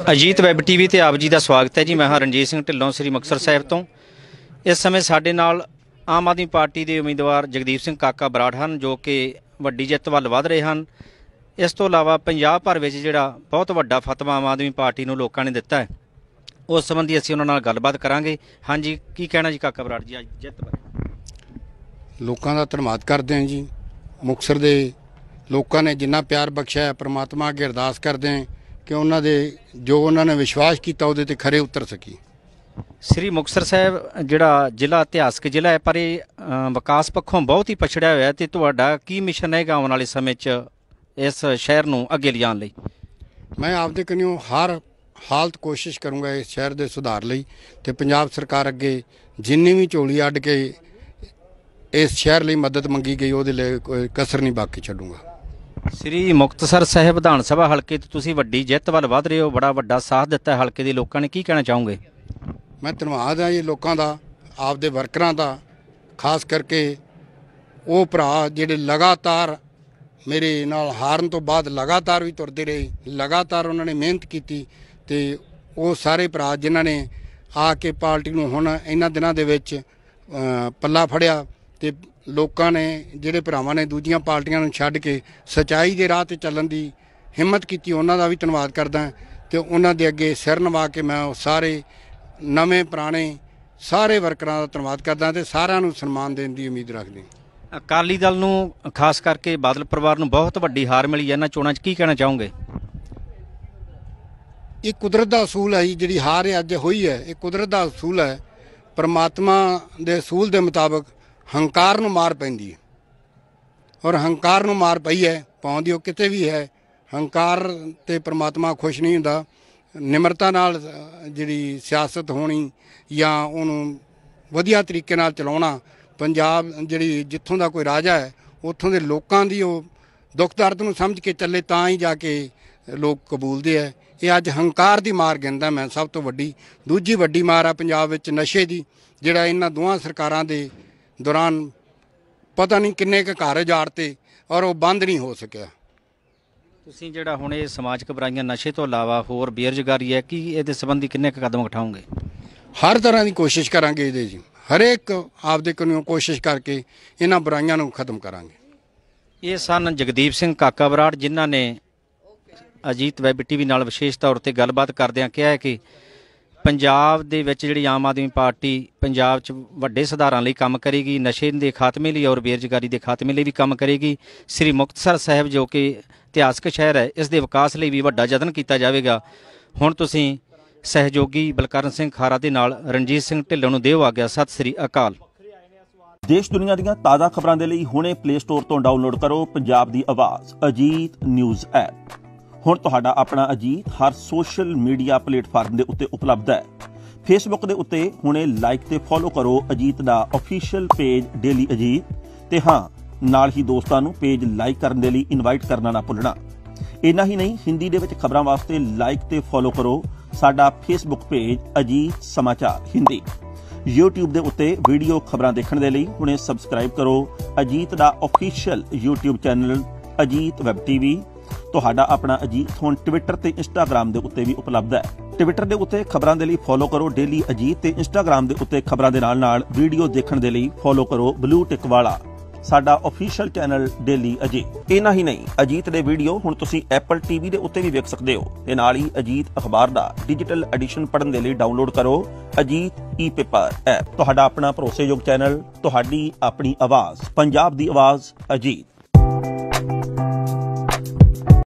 Ajit web TV ते आप जी का स्वागत है जी। मैं हाँ रणजीत सिंह ढिल्लों श्री मुक्तसर साहिब तो। इस समय साडे नाल आम आदमी पार्टी के उम्मीदवार जगदीप सिंह काका बराड़ हैं जो कि वड्डी जित वल वध रहे हैं। इस तो इलावा पंजाब भर में जिहड़ा बहुत वड्डा फतवा आम आदमी पार्टी नूं लोकां ने दिता है, उस संबंधी असीं उन्हां नाल गलबात करांगे। हाँ जी, की कहना जी काका बराड़ जी अज जित बारे? लोकां दा धन्नवाद करदे हैं जी। मुक्तसर दे लोकां ने जिन्ना प्यार बख्शिया है, परमात्मा अगे अरदास करदे हैं कि उन्हां दे जो उन्होंने विश्वास किया उहदे ते खरे उतर सकी। श्री मुक्तसर साहब जिहड़ा जिला इतिहासक जिला है, पर यह विकास पक्षों बहुत ही पछड़िया होया ते तुहाडा की मिशन है आने वाले समय च इस शहर नूं अगे लिजाण लई? मैं आपदे कन्नियों हर हालत कोशिश करूँगा इस शहर के सुधार लई ते पंजाब सरकार अगे जिन्नी भी झोली अड्ड के इस शहर लई मदद मंगी गई उहदे लई कोई कसर नहीं बाकी छड्डूंगा। श्री मुक्तसर साहिब विधान सभा हल्के तो तुसीं वड्डी जित वल वध रहे हो, बड़ा वड्डा साथ दिता है हल्के दे लोकां ने, की कहना चाहोगे? मैं धन्नवाद है जी लोगों का, आपदे वर्करां दा, खास करके वो भरा जिहड़े लगातार मेरे नाल हारन तो बाद लगातार भी तुरदे रहे, लगातार उन्होंने मेहनत की ते वो सारे भरा जिन्हां ने आके पार्टी नूं हुण इन्हां दिनां दे विच पल्ला फड़िया ते लोकां ने जिहड़े भरावां ने दूजियां पार्टियां नूं छड्ड के सच्चाई दे राह ते चलण दी हिम्मत कीती, उन्हां दा भी धन्नवाद करदा ते उन्हां दे अगे सिर नवा के मैं सारे नਵੇਂ पुराने सारे वर्करां दा धन्नवाद करदा ते सारिਆਂ ਨੂੰ सन्मान देण दी उम्मीद रखदा। अकाली दल नूं खास करके बादल परिवार नूं बहुत वड्डी हार मिली है इन्हां चोणां 'च, की कहना चाहोगे? ये कुदरत दा असूल है जी, जिहड़ी हार अज होई है ये कुदरत दा असूल है। परमात्मा दे असूल दे मुताबिक हंकार नूं मार पैंदी है और हंकार नूं मार पई है, पाउंदी वो किते भी है। हंकार ते परमात्मा खुश नहीं हुंदा। निमरता नाल जिहड़ी सियासत होनी या उहनूं वधिया तरीके नाल चलाउणा, पंजाब जिहड़ी जित्थों दा कोई राजा है उत्थों दे लोकां दी वो दुख दर्द नूं समझ के चले तां ही जाके लोग कबूलदे है। ये अज हंकार दी मार गिनदा मैं सब तो वड्डी। दूजी वड्डी मार आ पंजाब विच नशे दी, जिहड़ा इन्हां दोवां सरकारां दे दौरान पता नहीं किन्ने क घर उजाड़ते और वो बंद नहीं हो सकिया। तुसीं जिहड़ा हुण इह समाजक बुराइयां नशे तो इलावा होर बेरोजगारी है, कि इहदे संबंधी किन्ने क कदम उठाओगे? हर तरह की कोशिश करांगे इहदे जी, हरेक आपदे कन्नों कोशिश करके इन्हां बुराइयां नूं खत्म करांगे। ये सन जगदीप सिंह काका बराड़ जिन्हां ने अजीत वैब टीवी नाल विशेष तौर पर गलबात करदिआं कहा है कि पंजाब दे विच जिहड़ी आम आदमी पार्टी पंजाब च वड्डे सुधारां लई काम करेगी, नशे दे खात्मे लई और बेरोजगारी दे खात्मे लई भी काम करेगी। श्री मुक्तसर साहिब जो कि इतिहासक शहर है, इस दे विकास लई भी वड्डा यतन कीता जावेगा। हुण तुसीं सहयोगी बलकਰਨ सिंह खारा दे नाल रणजीत सिंह ढिल्लों नूं दिओ आग्या। सत श्री अकाल। देश दुनिया दीआं ताज़ा खबरां दे लई हुणे प्ले स्टोर तो डाउनलोड करो पंजाब दी आवाज़ अजीत न्यूज़ ऐप। हुण तुहाडा अपना अजीत हर सोशल मीडिया प्लेटफार्म दे उत्ते उपलब्ध है। फेसबुक दे उत्ते हुणे लाइक ते फॉलो करो अजीत दा ऑफिशियल पेज डेली अजीत ते हाँ नाल ही दोस्तां नूं पेज लाइक करन दे लई इनवाइट करना ना भुलना। इन्ना ही नहीं, हिंदी दे विच खबरां वास्ते लाइक ते फॉलो करो साडा फेसबुक पेज अजीत समाचार हिंदी। यूट्यूब दे उत्ते वीडियो खबरां देखण दे लई हुणे सबसक्राइब करो अजीत दा official YouTube channel Ajit web TV. तुहाडा अपना अजीत हुण ट्विटर ते इंस्टाग्राम दे उत्ते भी उपलब्ध है। ट्विटर दे उत्ते खबरां दे लई फॉलो करो डेली अजीत ते इंस्टाग्राम दे उत्ते खबरां दे नाल वीडियो देखण दे लई फॉलो करो ब्लू टिक वाला साडा ऑफिशियल चैनल डेली अजीत। इना ही नहीं, अजीत दे वीडियो हुण तुसीं एप्पल टीवी दे उत्ते भी वेख सकदे हो ते नाल ही अजीत अखबार दा डिजिटल एडिशन पढ़न दे लई डाउनलोड करो अजीत ई पेपर ऐप। तुहाडा अपना भरोसेयोग चैनल, तुहाडी अपनी आवाज़, पंजाब दी आवाज़ अजीत।